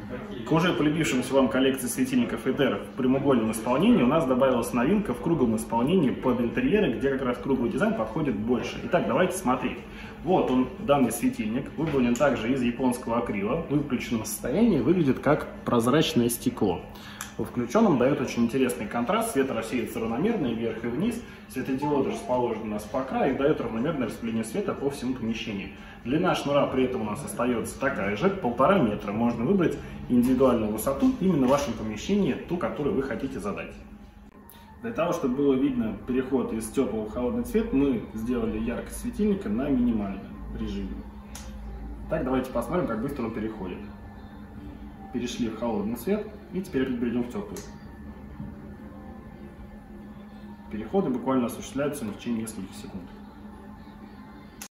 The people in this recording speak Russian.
К уже полюбившемуся вам коллекции светильников EDER в прямоугольном исполнении у нас добавилась новинка в круглом исполнении под интерьеры, где как раз круглый дизайн подходит больше. Итак, давайте смотреть. Вот он, данный светильник, выполнен также из японского акрила, в выключенном состоянии, выглядит как прозрачное стекло. Во включенном дает очень интересный контраст, свет рассеивается равномерно и вверх и вниз, светодиоды расположены у нас по краю и дает равномерное распределение света по всему помещению. Длина шнура при этом у нас остается такая же, 1,5 метра. Можно выбрать индивидуальную высоту именно в вашем помещении, ту, которую вы хотите задать. Для того, чтобы было видно переход из теплого в холодный цвет, мы сделали яркость светильника на минимальном режиме. Так, давайте посмотрим, как быстро он переходит. Перешли в холодный цвет и теперь перейдем в теплый. Переходы буквально осуществляются в течение нескольких секунд.